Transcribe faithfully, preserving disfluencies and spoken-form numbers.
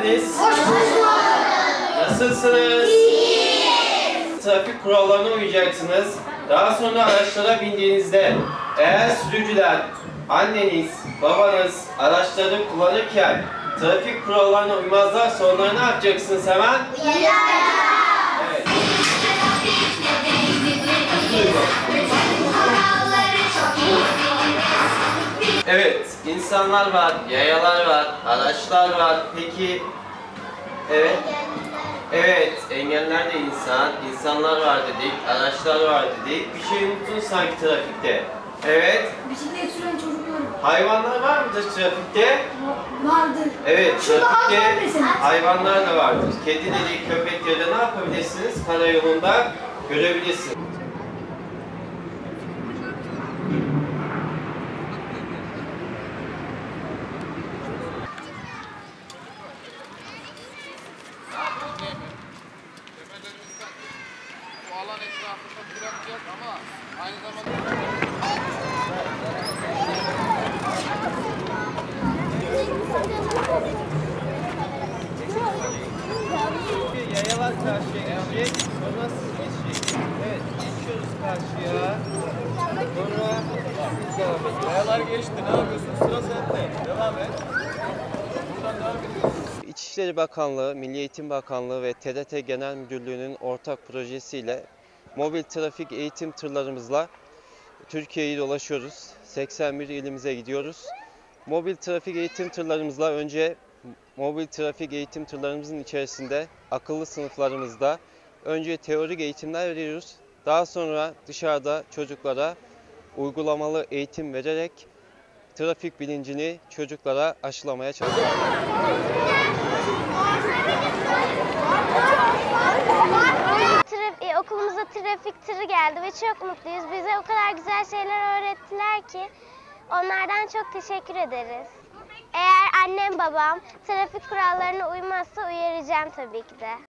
geldiniz. Hoş bulduk. Nasılsınız? İyiyiz. Trafik kurallarına uyacaksınız. Daha sonra araçlara bindiğinizde eğer sürücüler, anneniz, babanız araçları kullanırken trafik kurallarına uymazlarsa onları ne yapacaksınız hemen? Evet. Evet, insanlar var, yayalar var, araçlar var. Peki, evet. Evet, engeller de insan, insanlar var dedik, araçlar var dedik. Bir şey unuttun sanki trafikte. Evet. Bisiklet süren çocuklar Hayvanlar var mıdır trafikte? vardır. Evet, Şurada at var trafikte mesela. hayvanlar da vardır. Kedi dedi, köpek ya da ne yapabilirsiniz? Karayolunda görebilirsiniz. Bu alan etrafında bırakacağız ama aynı zamanda... Yayalar karşıya geçecek, sonra siz geçeceksiniz. Evet, geçiyoruz karşıya. Sonra siz devam edin. Yayalar geçti, ne yapıyorsun? Sıra sende. Devam et. Buradan devam ediyorsun. İçişleri Bakanlığı, Milli Eğitim Bakanlığı ve T R T Genel Müdürlüğü'nün ortak projesiyle mobil trafik eğitim tırlarımızla Türkiye'yi dolaşıyoruz. seksen bir ilimize gidiyoruz. Mobil trafik eğitim tırlarımızla önce mobil trafik eğitim tırlarımızın içerisinde akıllı sınıflarımızda önce teorik eğitimler veriyoruz. Daha sonra dışarıda çocuklara uygulamalı eğitim vererek trafik bilincini çocuklara aşılamaya çalışıyoruz. Traf- e, okulumuza trafik tırı geldi ve çok mutluyuz. Bize o kadar güzel şeyler öğrettiler ki onlardan çok teşekkür ederiz. Eğer annem babam trafik kurallarına uymazsa uyaracağım tabii ki de.